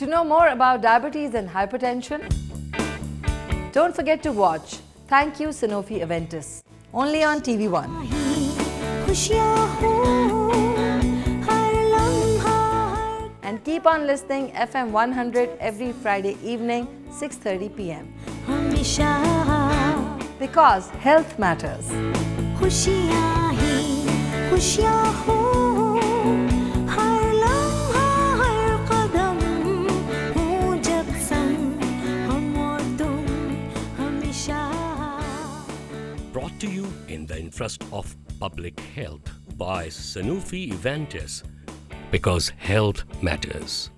To know more about diabetes and hypertension, don't forget to watch Thank You Sanofi Aventis, only on TV1. And keep on listening FM 100 every Friday evening, 6:30 p.m. Because health matters. Brought to you in the interest of public health by Sanofi Aventis, because health matters.